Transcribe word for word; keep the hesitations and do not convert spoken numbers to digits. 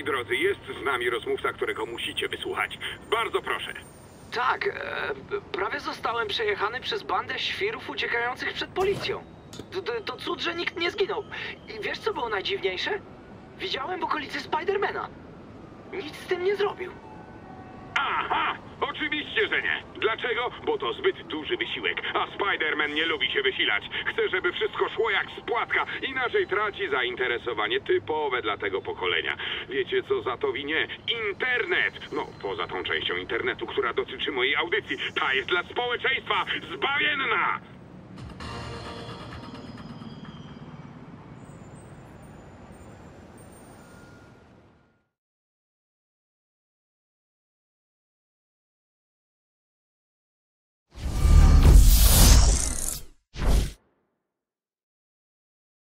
Moi drodzy, jest z nami rozmówca, którego musicie wysłuchać. Bardzo proszę. Tak, e, prawie zostałem przejechany przez bandę świrów uciekających przed policją. To, to, to cud, że nikt nie zginął. I wiesz, co było najdziwniejsze? Widziałem w okolicy Spidermana. Nic z tym nie zrobił. Aha! Oczywiście, że nie. Dlaczego? Bo to zbyt duży wysiłek, a Spider-Man nie lubi się wysilać. Chce, żeby wszystko szło jak z płatka, inaczej traci zainteresowanie typowe dla tego pokolenia. Wiecie, co za to winie? Internet! No, poza tą częścią internetu, która dotyczy mojej audycji. Ta jest dla społeczeństwa zbawienna!